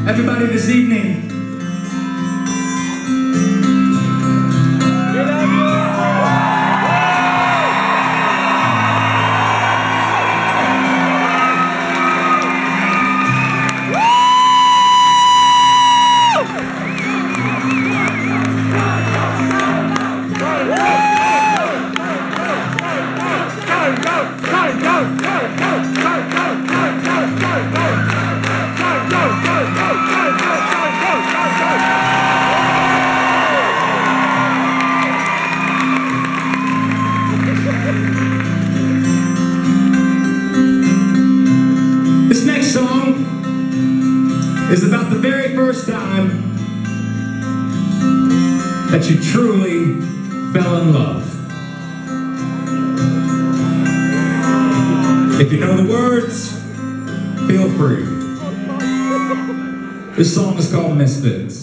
everybody this evening. This next song is about the very first time that you truly fell in love. If you know the words, feel free. This song is called Misfits.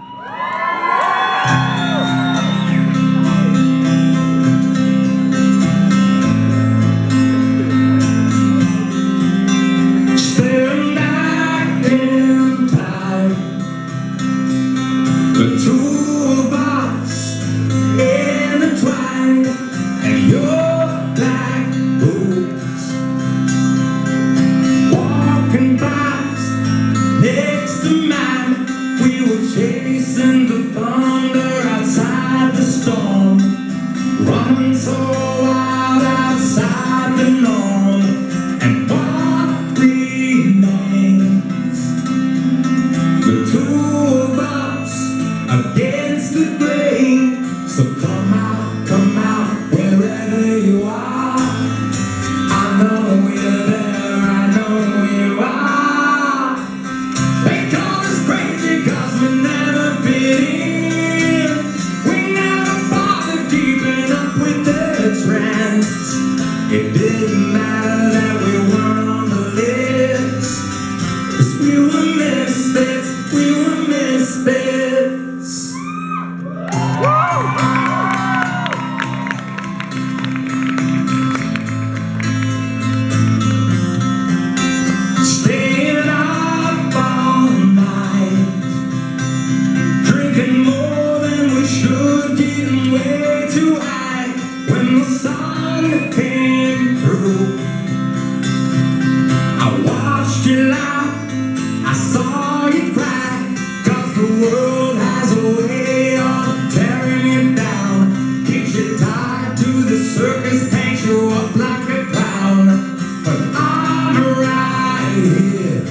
The two of us intertwined, and your black boots walking past next to mine. We were chasing the thunder outside the storm, running so wild outside the norm. And what remains? The two of us against the grain. So come out, wherever you are. I know you're there, I know you are. They call us crazy 'cause we never fit in. We never bothered keeping up with the trends. It didn't matter that we weren't on the list, 'cause we were misfits, we were misfits. Staying up all night, drinking more than we should, getting way too high. When the sun came through, I watched you laugh, I saw you cry, 'cause the world has a way of tearing you down. Keeps you tied to the circus, paints you up like a clown. But I'm right here,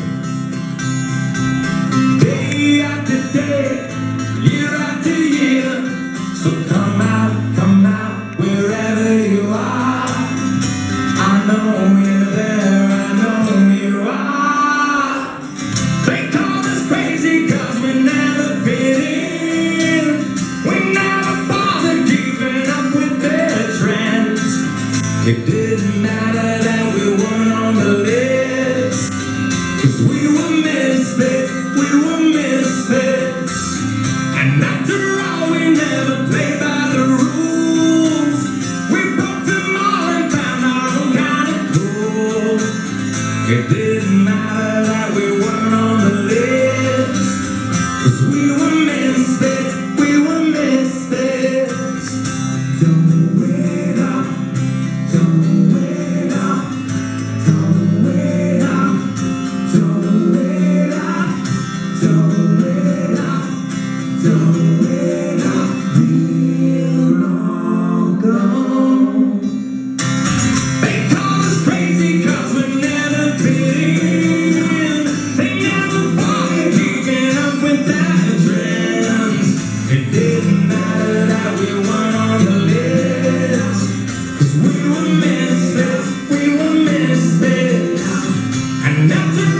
day after day, year after year. So come out, wherever you are. I know you're there, I know you are. They call us crazy 'cause we never fit in. We never bothered keeping up with their trends. It didn't matter that we weren't on the list, 'cause we were misfits, we were misfits. And after all, we never played by the rules. We broke them all and found our own kind of cool. It didn't matter that we weren't on the list, 'cause we were misfits, we were misfits. Don't wait up, don't wait up, don't wait up, don't wait up, don't wait up, don't wait up. We're all gone. They call us crazy 'cause we never fit in. They never bothered keeping up with their trends. It didn't matter that we weren't on the list, 'cause we were misfits, we were misfits. And after